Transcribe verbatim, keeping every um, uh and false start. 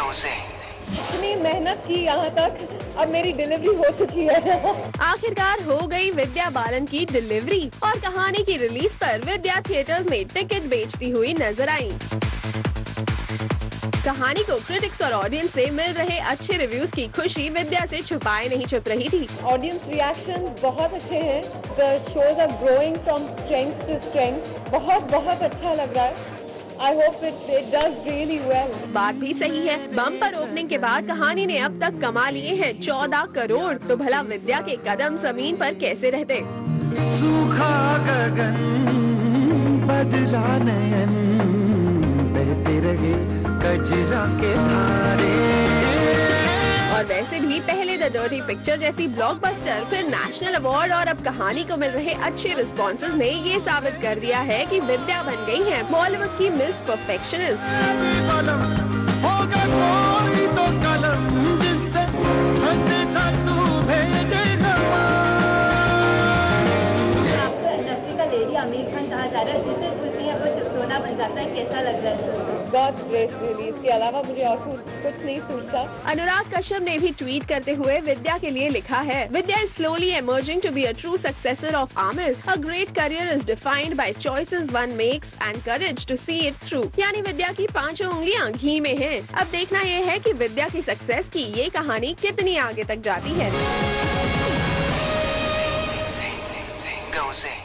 इतनी मेहनत की यहाँ तक, अब मेरी डिलीवरी हो चुकी है। आखिरकार हो गई विद्या बालन की डिलीवरी और कहानी की रिलीज पर विद्या थिएटर्स में टिकट बेचती हुई नजर आई। कहानी को क्रिटिक्स और ऑडियंस से मिल रहे अच्छे रिव्यूज की खुशी विद्या से छुपाए नहीं छुप रही थी। ऑडियंस रिएक्शंस बहुत अच्छे हैं। The shows are growing from strength to strength. बहुत बहुत अच्छा लग रहा है। I hope it, it does really well. बात भी सही है। बम्पर ओपनिंग के बाद कहानी ने अब तक कमा लिए हैं चौदह करोड़। तो भला विद्या के कदम जमीन पर कैसे रहते? सूखा गगन बदरा नयन बहते रहे कजरा के धारे। और वैसे भी पहले द डर्टी पिक्चर जैसी ब्लॉकबस्टर, फिर नेशनल अवार्ड और अब कहानी को मिल रहे अच्छे रिस्पॉन्सेज ने ये साबित कर दिया है कि विद्या बन गई है बॉलीवुड की मिस परफेक्शनिस्ट। आपको इंडस्ट्री का लेडी आमिर खान कहा जा रहा है, जिसे छूती है वो सोना बन जाता है। कैसा लग रहा है? God's grace really. इसके अलावा मुझे और कुछ कुछ नहीं सोचता। अनुराग कश्यप ने भी ट्वीट करते हुए विद्या के लिए लिखा है, विद्या is slowly emerging to be a true successor of Amir. A great career is defined by choices one makes and courage to see it through. यानी विद्या की पांचों उंगलियां घी में हैं। अब देखना ये है कि विद्या की सक्सेस की ये कहानी कितनी आगे तक जाती है।